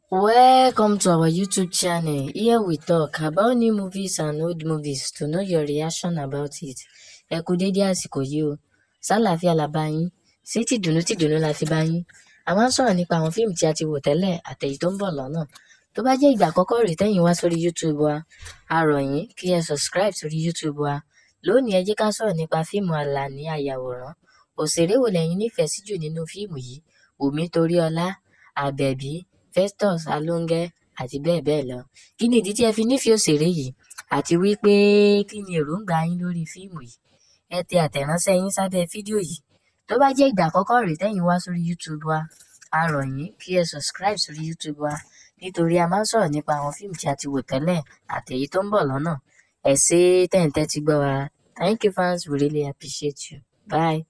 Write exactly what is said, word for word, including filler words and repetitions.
Welcome to our YouTube channel. Here we talk about new movies and old movies to know your reaction about it. Ẹ kú dédé àsìkò yìí o. Ṣàlàáfíà la bá yín. Ṣé tìdùnnú tìdùnnú la fi bá yín? A máa ń sọ̀rọ̀ nípa àwọn fíìmù tí a ti wò tẹ́lẹ̀ àtèyí tó ń bọ̀ lọ́nà. Tó bá jẹ́ ìgbà àkọ́kọ́ rèé tẹ́yìn wá sórí YouTube wa, a rọ̀ yín kí ẹ subscribe sórí YouTube wa. Lónìí ẹ jẹ́ ká sọ̀rọ̀ nípa fíìmù Àlàní Ayàwòrán. Òṣèré wo lẹ̀yin nífẹ̀ẹ́ sí jù nínú fíìmù yìí? Wùmí Toríọlá, Àbẹ̀bí, Festus Alóńgẹ́ àti bẹ́ẹ̀ bẹ́ẹ̀ lọ. Kí ni ìdí tí ẹ fi nífẹ̀ẹ́ òṣèré yìí? Àti wípé kí ni èròǹgbà yín lórí fíìmù yìí? Ẹ tẹ àtẹ̀ránṣẹ́ yín sábẹ́ fídíò yìí. Tó bá jẹ́ ìgbà àkọ́kọ́ rèé tẹ́yìn wá sórí YouTube wa, a rọ̀ yín kí ẹ subscribe sórí YouTube wa nítorí a máa ń sọ̀rọ̀ nípa àwọn fíìmù tí a ti wò tẹ́lẹ̀ àtèyí tó ń bọ̀ lọ́nà. Ẹ ṣé tẹ̀ ń tẹ́tí gbọ́ wa. Thank you fans, we really appreciate you. Bye.